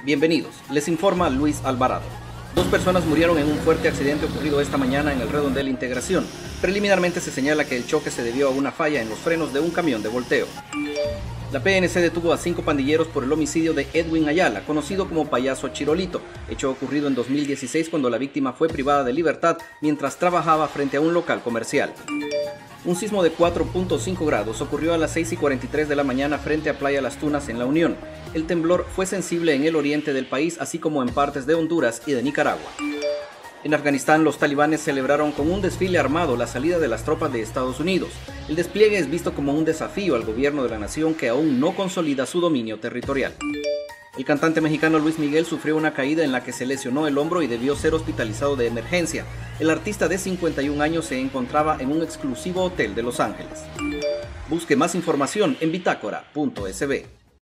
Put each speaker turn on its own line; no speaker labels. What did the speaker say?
Bienvenidos, les informa Luis Alvarado. 2 personas murieron en un fuerte accidente ocurrido esta mañana en el Redondel Integración. Preliminarmente se señala que el choque se debió a una falla en los frenos de un camión de volteo. La PNC detuvo a 5 pandilleros por el homicidio de Edwin Ayala, conocido como Payaso Chirolito, hecho ocurrido en 2016 cuando la víctima fue privada de libertad mientras trabajaba frente a un local comercial. Un sismo de 4.5 grados ocurrió a las 6:43 de la mañana frente a Playa Las Tunas en La Unión. El temblor fue sensible en el oriente del país, así como en partes de Honduras y de Nicaragua. En Afganistán, los talibanes celebraron con un desfile armado la salida de las tropas de Estados Unidos. El despliegue es visto como un desafío al gobierno de la nación que aún no consolida su dominio territorial. El cantante mexicano Luis Miguel sufrió una caída en la que se lesionó el hombro y debió ser hospitalizado de emergencia. El artista de 51 años se encontraba en un exclusivo hotel de Los Ángeles. Busque más información en bitácora.sb.